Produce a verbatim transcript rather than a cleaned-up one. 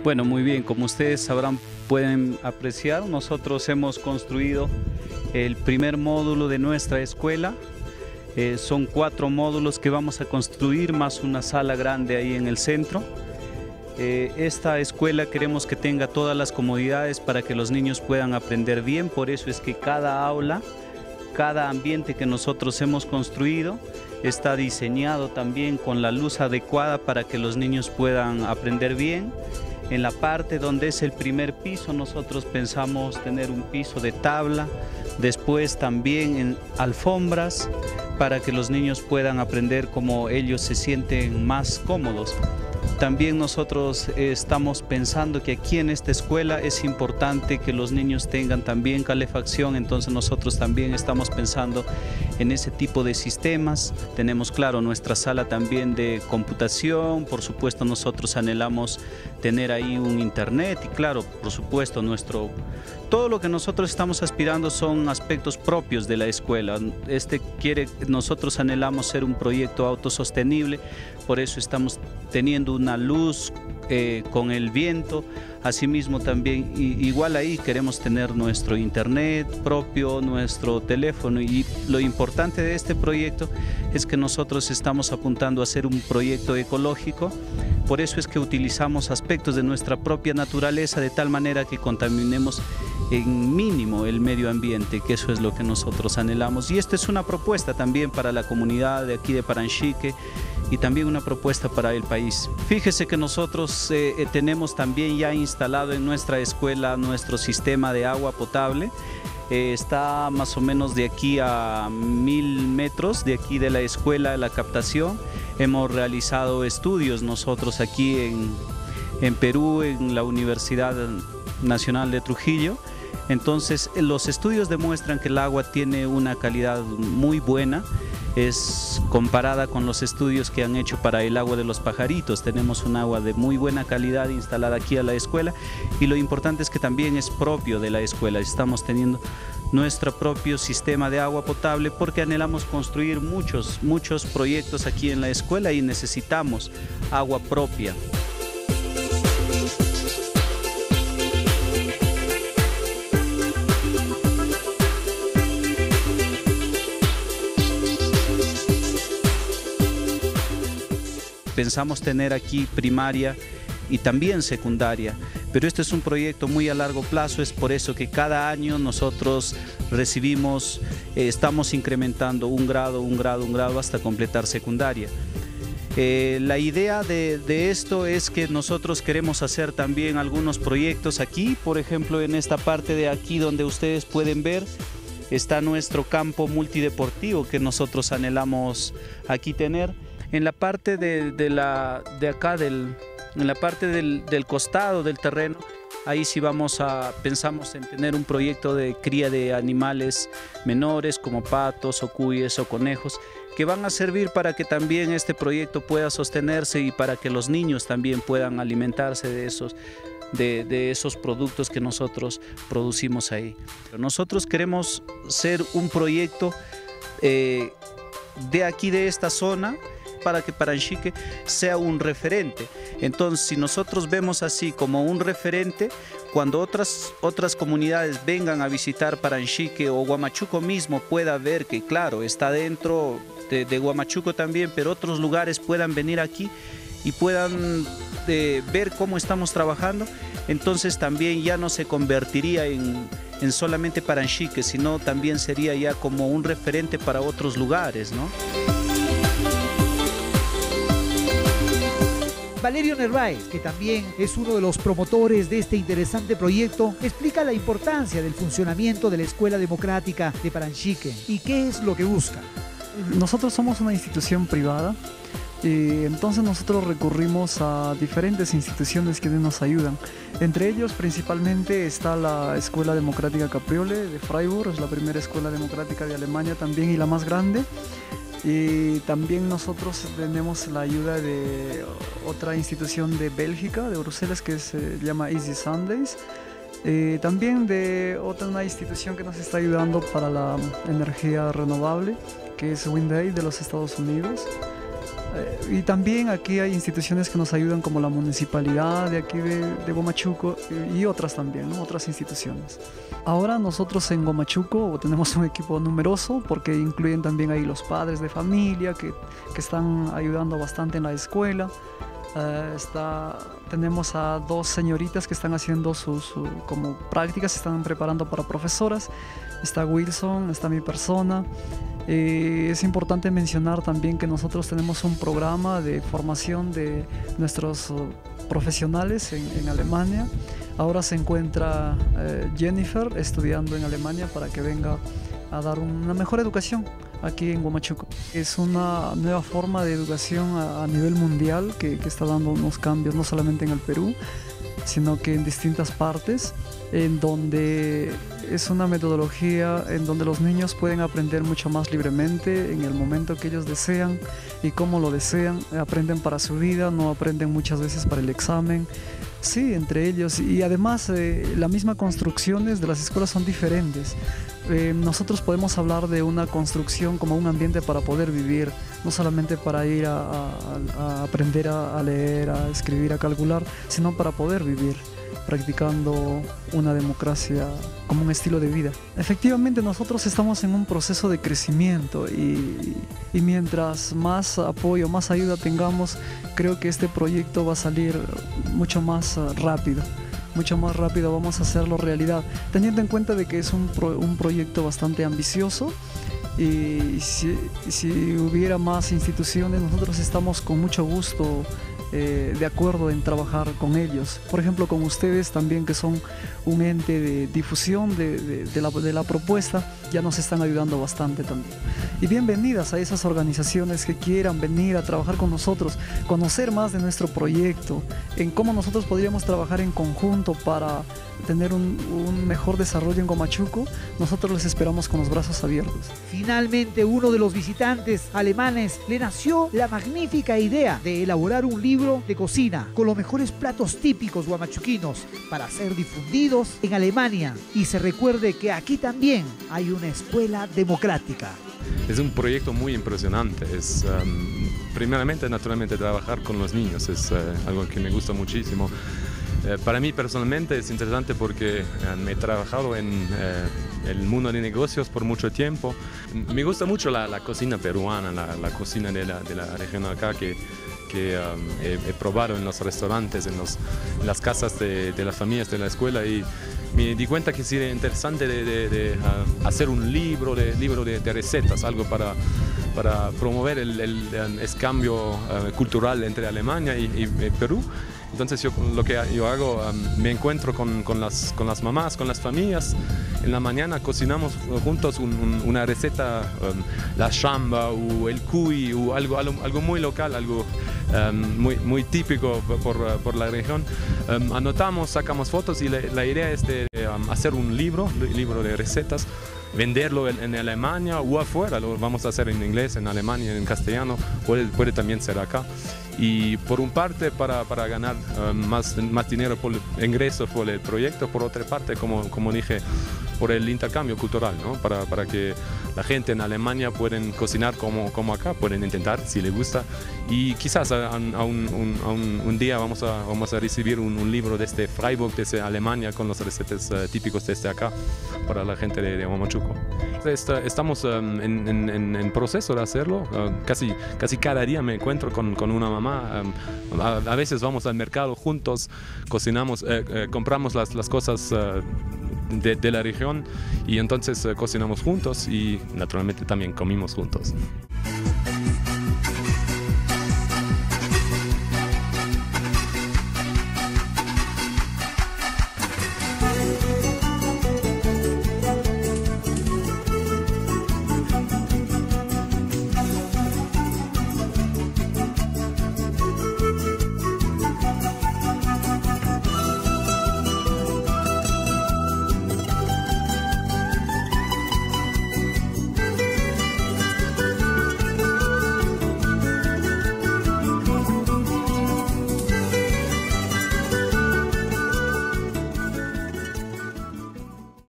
Bueno, muy bien, como ustedes sabrán, pueden apreciar, nosotros hemos construido el primer módulo de nuestra escuela. Eh, son cuatro módulos que vamos a construir, más una sala grande ahí en el centro. Eh, esta escuela queremos que tenga todas las comodidades para que los niños puedan aprender bien, por eso es que cada aula, cada ambiente que nosotros hemos construido está diseñado también con la luz adecuada para que los niños puedan aprender bien. En la parte donde es el primer piso, nosotros pensamos tener un piso de tabla, después también en alfombras, para que los niños puedan aprender como ellos se sienten más cómodos. También nosotros eh, estamos pensando que aquí en esta escuela es importante que los niños tengan también calefacción, entonces nosotros también estamos pensando en ese tipo de sistemas. Tenemos, claro, nuestra sala también de computación, por supuesto nosotros anhelamos tener ahí un internet y claro, por supuesto, nuestro, todo lo que nosotros estamos aspirando son aspectos propios de la escuela. Este quiere, nosotros anhelamos ser un proyecto autosostenible, por eso estamos teniendo una luz eh, con el viento. Asimismo también, y, igual ahí queremos tener nuestro internet propio, nuestro teléfono, y lo importante de este proyecto es que nosotros estamos apuntando a ser un proyecto ecológico. Por eso es que utilizamos aspectos de nuestra propia naturaleza de tal manera que contaminemos en mínimo el medio ambiente, que eso es lo que nosotros anhelamos. Y esta es una propuesta también para la comunidad de aquí de Paranchique y también una propuesta para el país. Fíjese que nosotros eh, tenemos también ya instalado en nuestra escuela nuestro sistema de agua potable. Eh, está más o menos de aquí a mil metros de aquí de la escuela, la captación. Hemos realizado estudios nosotros aquí en, en Perú, en la Universidad Nacional de Trujillo. Entonces, los estudios demuestran que el agua tiene una calidad muy buena. Es comparada con los estudios que han hecho para el agua de los pajaritos. Tenemos un agua de muy buena calidad instalada aquí a la escuela y lo importante es que también es propio de la escuela. Estamos teniendo nuestro propio sistema de agua potable porque anhelamos construir muchos, muchos proyectos aquí en la escuela y necesitamos agua propia. Pensamos tener aquí primaria y también secundaria, pero este es un proyecto muy a largo plazo, es por eso que cada año nosotros recibimos, eh, estamos incrementando un grado, un grado, un grado hasta completar secundaria. Eh, la idea de, de esto es que nosotros queremos hacer también algunos proyectos aquí, por ejemplo en esta parte de aquí donde ustedes pueden ver, está nuestro campo multideportivo que nosotros anhelamos aquí tener. En la parte de, de, la, de acá, del, en la parte del, del costado del terreno, ahí sí vamos a, pensamos en tener un proyecto de cría de animales menores como patos o cuyes o conejos, que van a servir para que también este proyecto pueda sostenerse y para que los niños también puedan alimentarse de esos, de, de esos productos que nosotros producimos ahí. Nosotros queremos ser un proyecto eh, de aquí, de esta zona, para que Paranchique sea un referente. Entonces, si nosotros vemos así como un referente, cuando otras, otras comunidades vengan a visitar Paranchique o Huamachuco mismo pueda ver que, claro, está dentro de, de Huamachuco también, pero otros lugares puedan venir aquí y puedan eh, ver cómo estamos trabajando, entonces también ya no se convertiría en, en solamente Paranchique, sino también sería ya como un referente para otros lugares, ¿no? Valerio Nerváez, que también es uno de los promotores de este interesante proyecto, explica la importancia del funcionamiento de la Escuela Democrática de Paranchique y qué es lo que busca. Nosotros somos una institución privada, y entonces nosotros recurrimos a diferentes instituciones que nos ayudan. Entre ellos principalmente está la Escuela Democrática Capriole de Freiburg, es la primera escuela democrática de Alemania también y la más grande. Y también nosotros tenemos la ayuda de otra institución de Bélgica, de Bruselas, que se llama Easy Sundays. Eh, también de otra una institución que nos está ayudando para la energía renovable, que es WindAid de los Estados Unidos. Eh, y también aquí hay instituciones que nos ayudan como la municipalidad de aquí de, de Huamachuco y, y otras también, ¿no? Otras instituciones. Ahora nosotros en Huamachuco tenemos un equipo numeroso porque incluyen también ahí los padres de familia que, que están ayudando bastante en la escuela. Uh, está, tenemos a dos señoritas que están haciendo sus su, como prácticas, se están preparando para profesoras. Está Wilson, está mi persona. Eh, es importante mencionar también que nosotros tenemos un programa de formación de nuestros uh, profesionales en, en Alemania. Ahora se encuentra uh, Jennifer estudiando en Alemania para que venga a dar una mejor educación aquí en Huamachuco. Es una nueva forma de educación a, a nivel mundial que, que está dando unos cambios no solamente en el Perú, sino que en distintas partes, en donde es una metodología en donde los niños pueden aprender mucho más libremente en el momento que ellos desean y cómo lo desean. Aprenden para su vida, no aprenden muchas veces para el examen. Sí, entre ellos. Y además eh, las mismas construcciones de las escuelas son diferentes. Eh, nosotros podemos hablar de una construcción como un ambiente para poder vivir, no solamente para ir a, a, a aprender a, a leer, a escribir, a calcular, sino para poder vivir, practicando una democracia como un estilo de vida. Efectivamente, nosotros estamos en un proceso de crecimiento y, y mientras más apoyo, más ayuda tengamos, creo que este proyecto va a salir mucho más rápido. mucho más rápido vamos a hacerlo realidad, teniendo en cuenta de que es un, pro, un proyecto bastante ambicioso y si, si hubiera más instituciones, nosotros estamos con mucho gusto eh, de acuerdo en trabajar con ellos. Por ejemplo, con ustedes también, que son un ente de difusión de, de, de, la, de la propuesta, ya nos están ayudando bastante también. Y bienvenidas a esas organizaciones que quieran venir a trabajar con nosotros, conocer más de nuestro proyecto, en cómo nosotros podríamos trabajar en conjunto para tener un, un mejor desarrollo en Huamachuco. Nosotros les esperamos con los brazos abiertos. Finalmente, uno de los visitantes alemanes le nació la magnífica idea de elaborar un libro de cocina con los mejores platos típicos huamachuquinos para ser difundidos en Alemania. Y se recuerde que aquí también hay una escuela democrática. Es un proyecto muy impresionante. Es, um, primeramente, naturalmente, trabajar con los niños es uh, algo que me gusta muchísimo. Uh, para mí personalmente es interesante porque uh, me he trabajado en uh, el mundo de negocios por mucho tiempo. Me gusta mucho la, la cocina peruana, la, la cocina de la, de la región acá que, que um, he, he probado en los restaurantes, en, los, en las casas de, de las familias de la escuela, y me di cuenta que sería interesante de, de, de uh, hacer un libro, de, libro de, de recetas, algo para, para promover el, el, el cambio uh, cultural entre Alemania y, y, y Perú. Entonces yo, lo que yo hago, um, me encuentro con, con, las, con las mamás, con las familias. En la mañana cocinamos juntos un, un, una receta, um, la chamba o el cuy o algo, algo, algo muy local, algo um, muy, muy típico por, por la región. Um, anotamos, sacamos fotos y la, la idea es de um, hacer un libro, un libro de recetas, venderlo en, en Alemania o afuera. Lo vamos a hacer en inglés, en Alemania, en castellano, puede, puede también ser acá. Y por un parte para, para ganar um, más, más dinero por el ingreso por el proyecto, por otra parte, como, como dije, por el intercambio cultural, ¿no? Para, para que la gente en Alemania pueden cocinar como, como acá, pueden intentar si les gusta, y quizás a, a, un, un, a un, un día vamos a, vamos a recibir un, un libro desde Freiburg, desde Alemania, con los recetas uh, típicos desde acá para la gente de, de Huamachuco. Estamos um, en, en, en proceso de hacerlo. Uh, casi, casi cada día me encuentro con, con una mamá. Um, a, a veces vamos al mercado juntos, cocinamos, eh, eh, compramos las, las cosas uh, de, de la región y entonces uh, cocinamos juntos y naturalmente también comimos juntos.